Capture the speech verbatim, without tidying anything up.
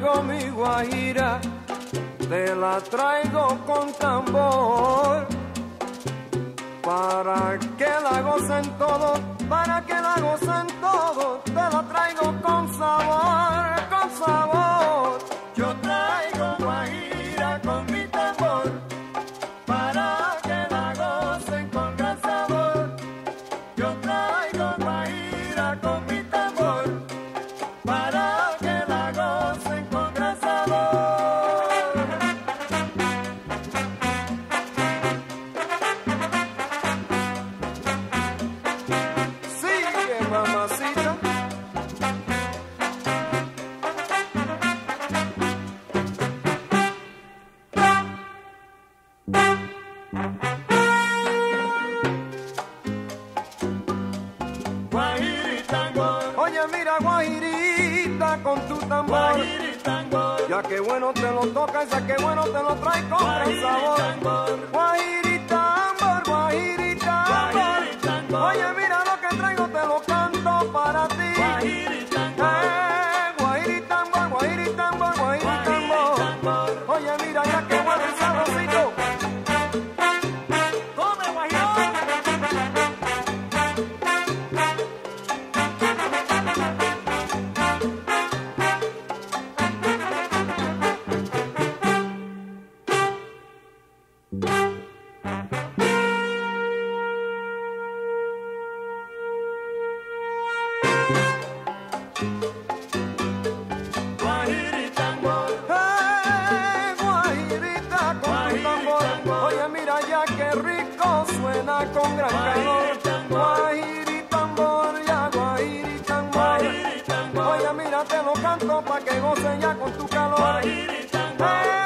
traigo mi guajira, te la traigo con tambor, para que la gocen todos, para que la gocen todos, te la traigo con sabor, con sabor. Yo traigo guajira con mi tambor, para que la gocen con gran sabor. Yo traigo guajira con mi tambor, para que la gocen con gran sabor. Sigue, mamacita. Oye, mira, guajirita con tu tambor, ya que bueno te lo toca, esa que bueno te lo trae con gran sabor. Guajiritambor, guajiritambor, oye, mira lo que traigo, te lo canto para ti. Eh, guajiritambor, guajiritambor, guajiritambor, oye, mira ya que bueno el saborcito. Come, guajirón. Con gran calor, guajiritambor, ya guajiritambor, oye mira te lo canto pa' que goce ya con tu calor. Eh,